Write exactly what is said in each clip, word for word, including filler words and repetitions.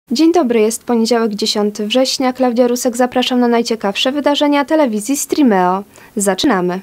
Dzień dobry, jest poniedziałek dziesiątego września. Klaudia Rusek, zapraszam na najciekawsze wydarzenia telewizji Streameo. Zaczynamy!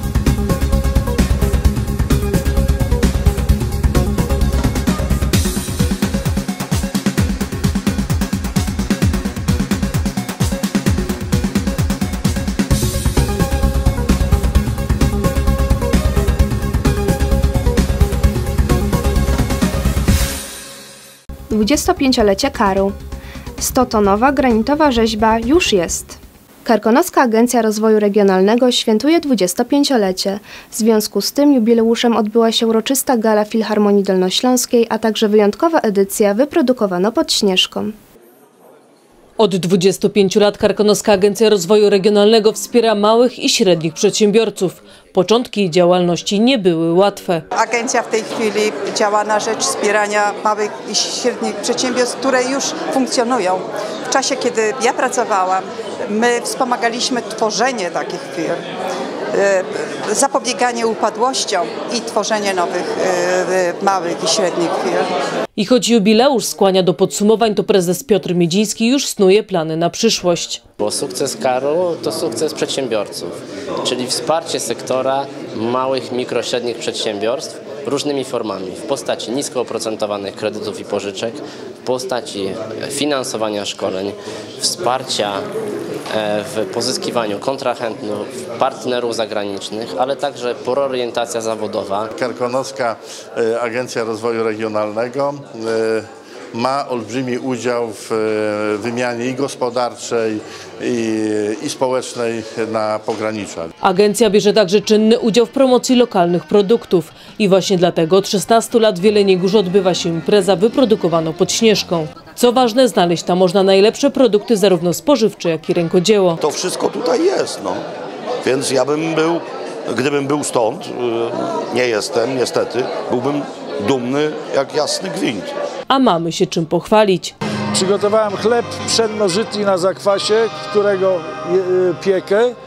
dwudziestopięciolecie Karu. sto-tonowa granitowa rzeźba już jest. Karkonoska Agencja Rozwoju Regionalnego świętuje dwudziestopięciolecie. W związku z tym jubileuszem odbyła się uroczysta gala Filharmonii Dolnośląskiej, a także wyjątkowa edycja wyprodukowano pod Śnieżką. Od dwudziestu pięciu lat Karkonoska Agencja Rozwoju Regionalnego wspiera małych i średnich przedsiębiorców. Początki jej działalności nie były łatwe. Agencja w tej chwili działa na rzecz wspierania małych i średnich przedsiębiorstw, które już funkcjonują. W czasie, kiedy ja pracowałam, my wspomagaliśmy tworzenie takich firm, zapobieganie upadłościom i tworzenie nowych małych i średnich firm. I choć jubileusz skłania do podsumowań, to prezes Piotr Miedziński już snuje plany na przyszłość. Bo sukces Karu to sukces przedsiębiorców, czyli wsparcie sektora małych, mikro, średnich przedsiębiorstw różnymi formami, w postaci nisko oprocentowanych kredytów i pożyczek, w postaci finansowania szkoleń, wsparcia w pozyskiwaniu kontrahentów, partnerów zagranicznych, ale także proorientacja zawodowa. Karkonoska Agencja Rozwoju Regionalnego ma olbrzymi udział w wymianie i gospodarczej, i, i społecznej na pogranicza. Agencja bierze także czynny udział w promocji lokalnych produktów. I właśnie dlatego od szesnastu lat w Jeleniej Górze odbywa się impreza wyprodukowana pod Śnieżką. Co ważne, znaleźć tam można najlepsze produkty zarówno spożywcze, jak i rękodzieło. To wszystko tutaj jest, no. Więc ja bym był, gdybym był stąd, nie jestem niestety, byłbym dumny jak jasny gwint. A mamy się czym pochwalić. Przygotowałem chleb pszenno-żytni na zakwasie, którego piekę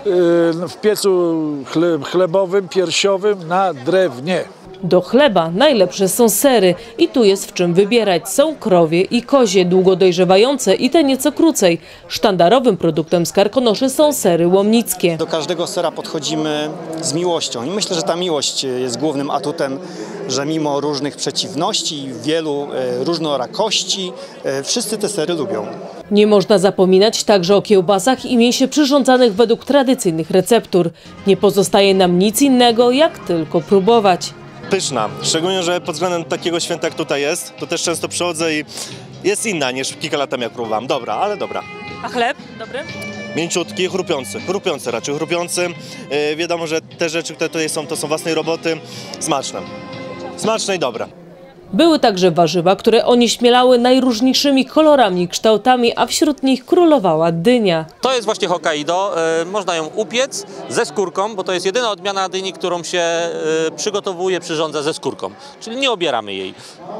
w piecu chlebowym, piersiowym na drewnie. Do chleba najlepsze są sery i tu jest w czym wybierać. Są krowie i kozie, długo dojrzewające i te nieco krócej. Sztandarowym produktem z Karkonoszy są sery łomnickie. Do każdego sera podchodzimy z miłością i myślę, że ta miłość jest głównym atutem, że mimo różnych przeciwności, wielu różnorakości, wszyscy te sery lubią. Nie można zapominać także o kiełbasach i mięsie przyrządzanych według tradycyjnych receptur. Nie pozostaje nam nic innego, jak tylko próbować. Pyszna, szczególnie, że pod względem takiego święta, jak tutaj jest, to też często przychodzę i jest inna niż kilka lat temu, jak próbowałam. Dobra, ale dobra. A chleb? Dobry? Mięciutki, chrupiący, chrupiący raczej, chrupiący. Yy, wiadomo, że te rzeczy, które tutaj są, to są własnej roboty, smaczne. Smaczne i dobre. Były także warzywa, które onieśmielały najróżniejszymi kolorami i kształtami, a wśród nich królowała dynia. To jest właśnie Hokkaido. E, można ją upiec ze skórką, bo to jest jedyna odmiana dyni, którą się e, przygotowuje, przyrządza ze skórką. Czyli nie obieramy jej.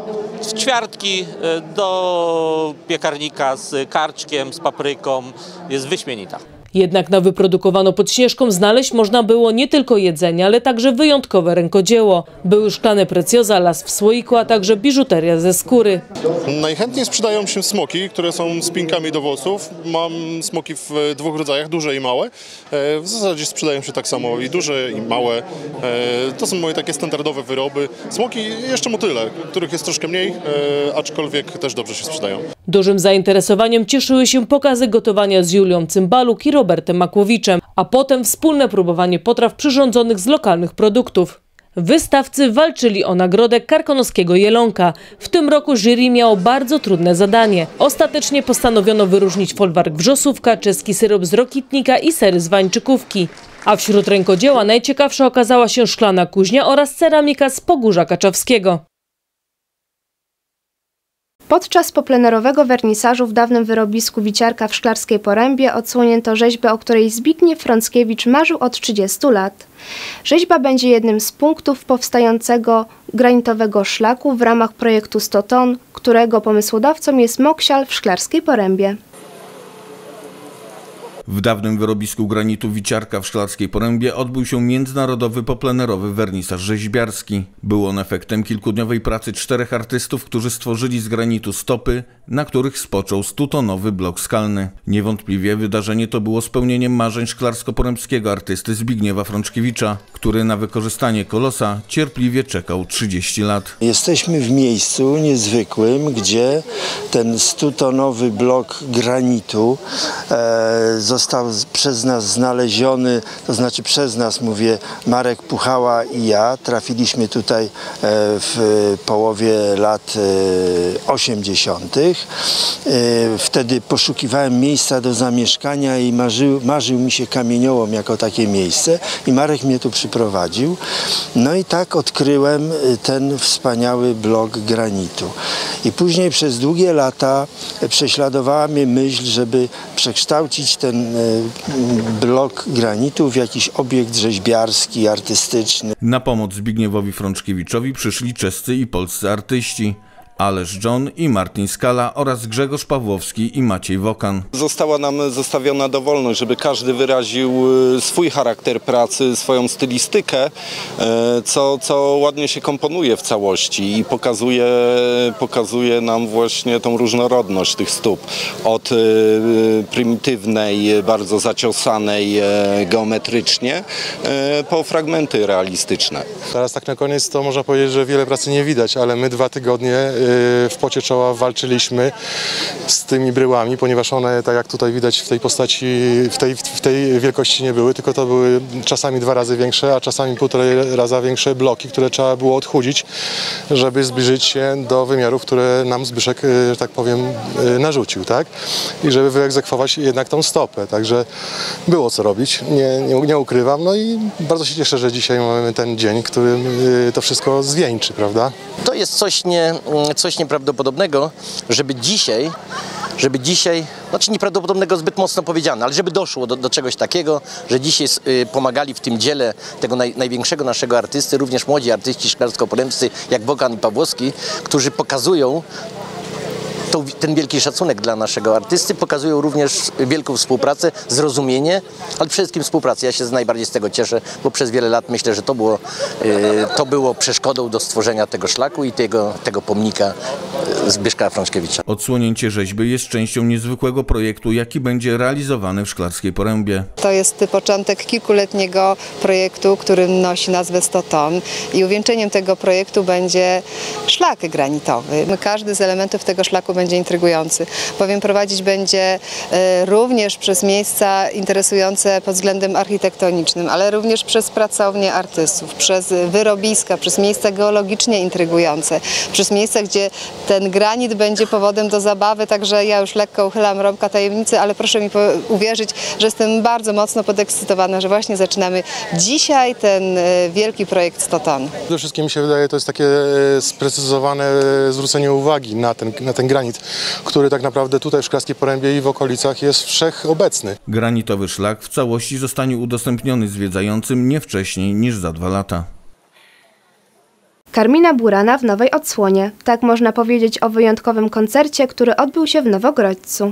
W ćwiartki e, do piekarnika z karczkiem, z papryką. Jest wyśmienita. Jednak na wyprodukowaną pod Śnieżką znaleźć można było nie tylko jedzenie, ale także wyjątkowe rękodzieło. Były szklane precjoza, las w słoiku, a także biżuteria ze skóry. Najchętniej sprzedają się smoki, które są spinkami do włosów. Mam smoki w dwóch rodzajach, duże i małe. W zasadzie sprzedają się tak samo i duże, i małe. To są moje takie standardowe wyroby. Smoki, jeszcze motyle, których jest troszkę mniej, aczkolwiek też dobrze się sprzedają. Dużym zainteresowaniem cieszyły się pokazy gotowania z Julią Cymbaluk i Robertem Makłowiczem, a potem wspólne próbowanie potraw przyrządzonych z lokalnych produktów. Wystawcy walczyli o nagrodę karkonoskiego jelonka. W tym roku jury miało bardzo trudne zadanie. Ostatecznie postanowiono wyróżnić folwark wrzosówka, czeski syrop z Rokitnika i sery z Wańczykówki. A wśród rękodzieła najciekawsza okazała się szklana kuźnia oraz ceramika z Pogórza Kaczawskiego. Podczas poplenerowego wernisażu w dawnym wyrobisku Wiciarka w Szklarskiej Porębie odsłonięto rzeźbę, o której Zbigniew Frąckiewicz marzył od trzydziestu lat. Rzeźba będzie jednym z punktów powstającego granitowego szlaku w ramach projektu sto ton, którego pomysłodawcą jest Moksial w Szklarskiej Porębie. W dawnym wyrobisku granitu Wiciarka w Szklarskiej Porębie odbył się międzynarodowy poplenerowy wernisaż rzeźbiarski. Był on efektem kilkudniowej pracy czterech artystów, którzy stworzyli z granitu stopy, na których spoczął stutonowy blok skalny. Niewątpliwie wydarzenie to było spełnieniem marzeń szklarsko-porębskiego artysty Zbigniewa Frączkiewicza, który na wykorzystanie kolosa cierpliwie czekał trzydzieści lat. Jesteśmy w miejscu niezwykłym, gdzie ten stutonowy blok granitu e, został przez nas znaleziony, to znaczy przez nas, mówię, Marek Puchała i ja. Trafiliśmy tutaj e, w połowie lat e, osiemdziesiątych. E, wtedy poszukiwałem miejsca do zamieszkania i marzył, marzył mi się kamieniołom jako takie miejsce i Marek mnie tu przyprowadził. No i tak odkryłem ten wspaniały blok granitu. I później przez długie lata prześladowała mnie myśl, żeby przekształcić ten blok granitu w jakiś obiekt rzeźbiarski, artystyczny. Na pomoc Zbigniewowi Frączkiewiczowi przyszli czescy i polscy artyści. Ależ John i Martin Skala oraz Grzegorz Pawłowski i Maciej Wokan. Została nam zostawiona dowolność, żeby każdy wyraził swój charakter pracy, swoją stylistykę, co, co ładnie się komponuje w całości i pokazuje, pokazuje nam właśnie tą różnorodność tych stóp. Od prymitywnej, bardzo zaciosanej geometrycznie, po fragmenty realistyczne. Teraz tak na koniec to można powiedzieć, że wiele pracy nie widać, ale my dwa tygodnie w pocie czoła walczyliśmy z tymi bryłami, ponieważ one, tak jak tutaj widać, w tej postaci, w tej, w tej wielkości nie były, tylko to były czasami dwa razy większe, a czasami półtorej raza większe bloki, które trzeba było odchudzić, żeby zbliżyć się do wymiarów, które nam Zbyszek, że tak powiem, narzucił, tak? I żeby wyegzekwować jednak tą stopę. Także było co robić, nie, nie, nie ukrywam. No i bardzo się cieszę, że dzisiaj mamy ten dzień, który to wszystko zwieńczy, prawda? To jest coś, nie, coś nieprawdopodobnego, żeby dzisiaj, żeby dzisiaj, znaczy nieprawdopodobnego zbyt mocno powiedziane, ale żeby doszło do, do czegoś takiego, że dzisiaj y, pomagali w tym dziele tego naj, największego naszego artysty, również młodzi artyści szklarsko-porębscy, jak Wokan i Pawłowski, którzy pokazują To, ten wielki szacunek dla naszego artysty, pokazują również wielką współpracę, zrozumienie, ale przede wszystkim współpracę. Ja się najbardziej z tego cieszę, bo przez wiele lat myślę, że to było, to było przeszkodą do stworzenia tego szlaku i tego, tego pomnika Zbyszka Frączkiewicza. Odsłonięcie rzeźby jest częścią niezwykłego projektu, jaki będzie realizowany w Szklarskiej Porębie. To jest początek kilkuletniego projektu, który nosi nazwę sto ton i uwieńczeniem tego projektu będzie szlak granitowy. Każdy z elementów tego szlaku będzie intrygujący, bowiem prowadzić będzie również przez miejsca interesujące pod względem architektonicznym, ale również przez pracownie artystów, przez wyrobiska, przez miejsca geologicznie intrygujące, przez miejsca, gdzie ten granit będzie powodem do zabawy, także ja już lekko uchylam rąbka tajemnicy, ale proszę mi uwierzyć, że jestem bardzo mocno podekscytowana, że właśnie zaczynamy dzisiaj ten wielki projekt sto ton. Przede wszystkim mi się wydaje, to jest takie sprecyzowane zwrócenie uwagi na ten, na ten granit, który tak naprawdę tutaj w Szklarskiej Porębie i w okolicach jest wszechobecny. Granitowy szlak w całości zostanie udostępniony zwiedzającym nie wcześniej niż za dwa lata. Karmina Burana w nowej odsłonie. Tak można powiedzieć o wyjątkowym koncercie, który odbył się w Nowogrodźcu.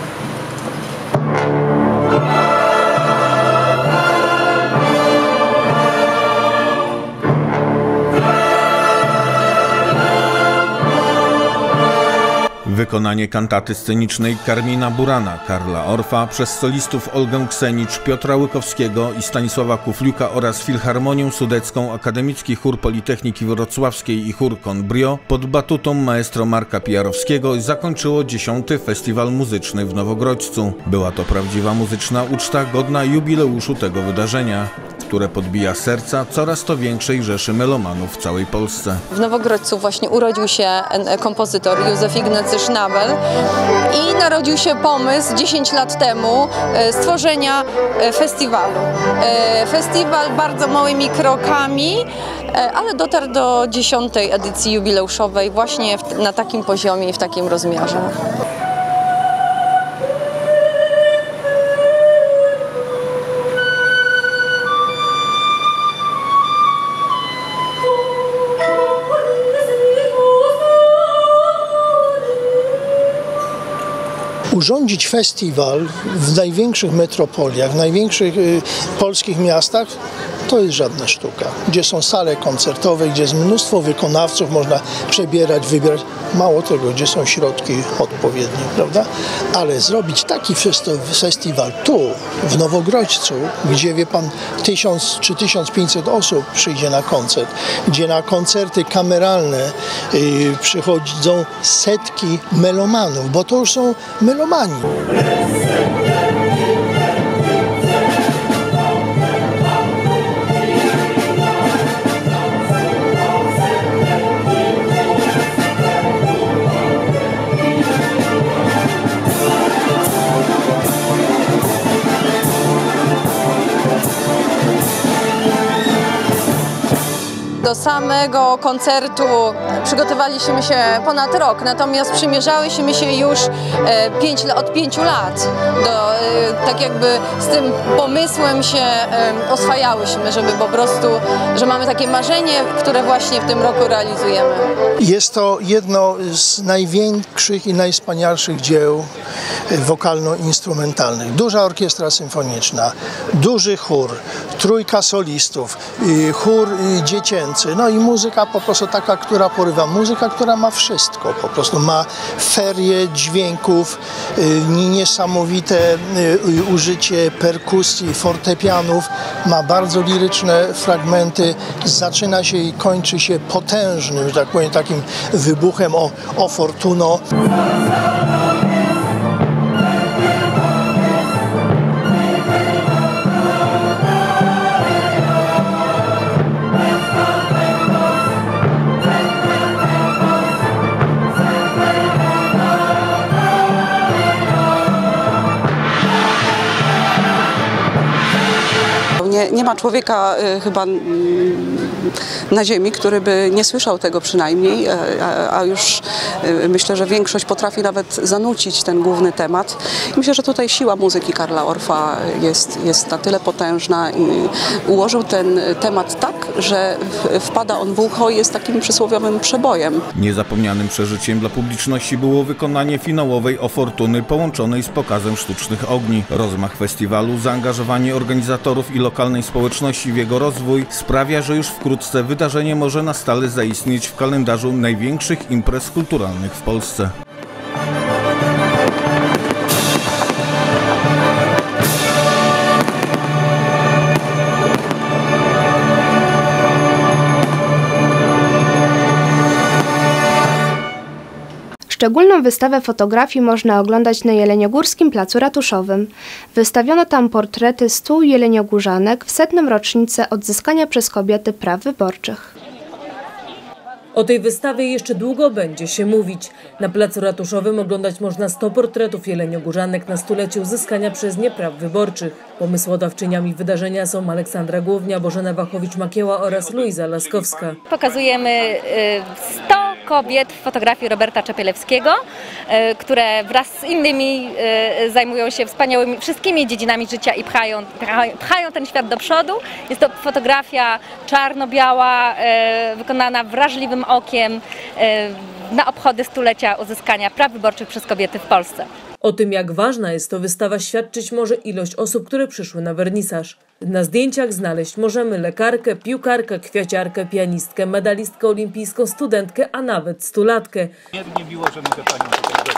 Wykonanie kantaty scenicznej Karmina Burana Karla Orfa przez solistów Olgę Ksenicz, Piotra Łykowskiego i Stanisława Kufliuka oraz Filharmonię Sudecką, Akademicki Chór Politechniki Wrocławskiej i Chór Konbrio pod batutą maestro Marka Pijarowskiego zakończyło dziesiąty Festiwal Muzyczny w Nowogrodźcu. Była to prawdziwa muzyczna uczta godna jubileuszu tego wydarzenia, które podbija serca coraz to większej rzeszy melomanów w całej Polsce. W Nowogrodźcu właśnie urodził się kompozytor Józef Ignacy Sznabel i narodził się pomysł dziesięć lat temu stworzenia festiwalu. Festiwal bardzo małymi krokami, ale dotarł do dziesiątej edycji jubileuszowej właśnie na takim poziomie i w takim rozmiarze. urządzić festiwal w największych metropoliach, w największych y, polskich miastach, to jest żadna sztuka. Gdzie są sale koncertowe, gdzie jest mnóstwo wykonawców, można przebierać, wybierać. Mało tego, gdzie są środki odpowiednie, prawda? Ale zrobić taki festiwal tu, w Nowogrodźcu, gdzie, wie pan, tysiąc czy tysiąc pięćset osób przyjdzie na koncert, gdzie na koncerty kameralne yy, przychodzą setki melomanów, bo to już są melomani. Do samego koncertu przygotowaliśmy się ponad rok, natomiast przymierzałyśmy się już pięć, od pięciu lat. Do, tak jakby z tym pomysłem się oswajałyśmy, żeby po prostu, że mamy takie marzenie, które właśnie w tym roku realizujemy. Jest to jedno z największych i najwspanialszych dzieł wokalno-instrumentalnych. Duża orkiestra symfoniczna, duży chór, trójka solistów, chór dziecięcy, no i muzyka po prostu taka, która porywa. Muzyka, która ma wszystko, po prostu ma ferię dźwięków, niesamowite użycie perkusji, fortepianów, ma bardzo liryczne fragmenty, zaczyna się i kończy się potężnym, że tak powiem, takim wybuchem o, o Fortuno. Nie, nie ma człowieka y, chyba y, na ziemi, który by nie słyszał tego przynajmniej, a, a już y, myślę, że większość potrafi nawet zanucić ten główny temat. I myślę, że tutaj siła muzyki Karla Orfa jest, jest na tyle potężna i ułożył ten temat tak, że wpada on w ucho i jest takim przysłowiowym przebojem. Niezapomnianym przeżyciem dla publiczności było wykonanie finałowej O Fortuny połączonej z pokazem sztucznych ogni. Rozmach festiwalu, zaangażowanie organizatorów i lokalnej społeczności w jego rozwój sprawia, że już wkrótce wydarzenie może na stale zaistnieć w kalendarzu największych imprez kulturalnych w Polsce. Szczególną wystawę fotografii można oglądać na Jeleniogórskim Placu Ratuszowym. Wystawiono tam portrety stu jeleniogórzanek w setną rocznicę odzyskania przez kobiety praw wyborczych. O tej wystawie jeszcze długo będzie się mówić. Na Placu Ratuszowym oglądać można sto portretów jeleniogórzanek na stulecie uzyskania przez nie praw wyborczych. Pomysłodawczyniami wydarzenia są Aleksandra Głownia, Bożena Wachowicz-Makieła oraz Luiza Laskowska. Pokazujemy sto kobiet w fotografii Roberta Czepielewskiego, które wraz z innymi zajmują się wspaniałymi wszystkimi dziedzinami życia i pchają, pchają ten świat do przodu. Jest to fotografia czarno-biała, wykonana wrażliwym okiem na obchody stulecia uzyskania praw wyborczych przez kobiety w Polsce. O tym, jak ważna jest to wystawa, świadczyć może ilość osób, które przyszły na wernisaż. Na zdjęciach znaleźć możemy lekarkę, piłkarkę, kwiaciarkę, pianistkę, medalistkę olimpijską, studentkę, a nawet stulatkę. Nie miło, że mogę panią tutaj.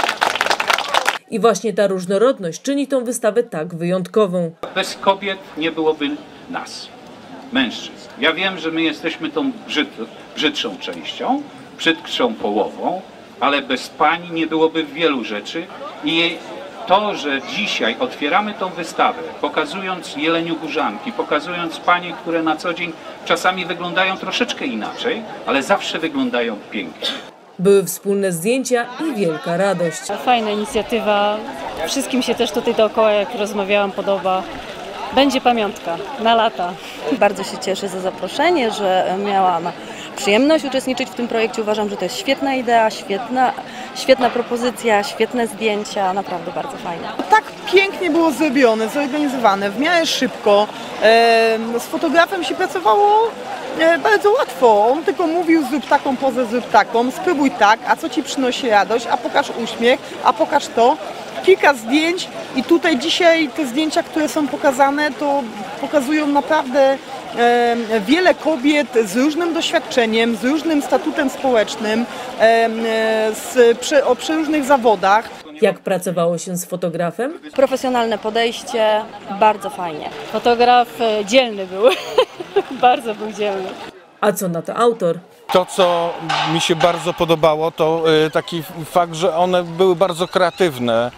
I właśnie ta różnorodność czyni tą wystawę tak wyjątkową. Bez kobiet nie byłoby nas, mężczyzn. Ja wiem, że my jesteśmy tą brzyd, brzydszą częścią, brzydkszą połową, ale bez pań nie byłoby wielu rzeczy i to, że dzisiaj otwieramy tą wystawę, pokazując jeleniogórzanki, pokazując panie, które na co dzień czasami wyglądają troszeczkę inaczej, ale zawsze wyglądają pięknie. Były wspólne zdjęcia i wielka radość. Fajna inicjatywa. Wszystkim się też tutaj dookoła, jak rozmawiałam, podoba. Będzie pamiątka na lata. Bardzo się cieszę za zaproszenie, że miałam przyjemność uczestniczyć w tym projekcie. Uważam, że to jest świetna idea, świetna, świetna propozycja, świetne zdjęcia, naprawdę bardzo fajnie. Tak pięknie było zrobione, zorganizowane, w miarę szybko. Z fotografem się pracowało bardzo łatwo. On tylko mówił, zrób taką pozę, zrób taką, spróbuj tak, a co ci przynosi radość, a pokaż uśmiech, a pokaż to. kilka zdjęć i tutaj dzisiaj te zdjęcia, które są pokazane, to pokazują naprawdę e, wiele kobiet z różnym doświadczeniem, z różnym statutem społecznym, e, z, przy, o przeróżnych zawodach. Jak pracowało się z fotografem? Profesjonalne podejście, bardzo fajnie. Fotograf e, dzielny był, bardzo był dzielny. A co na to autor? To, co mi się bardzo podobało, to taki fakt, że one były bardzo kreatywne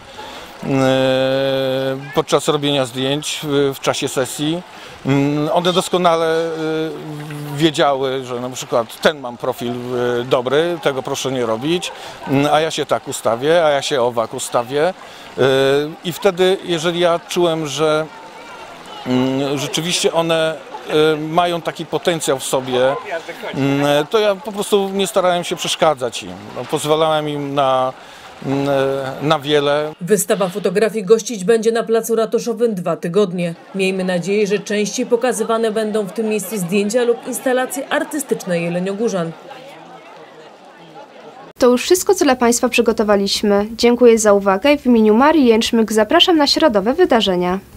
podczas robienia zdjęć w czasie sesji. One doskonale wiedziały, że na przykład ten mam profil dobry, tego proszę nie robić, a ja się tak ustawię, a ja się owak ustawię. I wtedy, jeżeli ja czułem, że rzeczywiście one mają taki potencjał w sobie, to ja po prostu nie starałem się przeszkadzać im. Pozwalałem im na, na wiele. Wystawa fotografii gościć będzie na Placu Ratuszowym dwa tygodnie. Miejmy nadzieję, że częściej pokazywane będą w tym miejscu zdjęcia lub instalacje artystyczne jeleniogórzan. To już wszystko, co dla Państwa przygotowaliśmy. Dziękuję za uwagę i w imieniu Marii Jęczmyk zapraszam na środowe wydarzenia.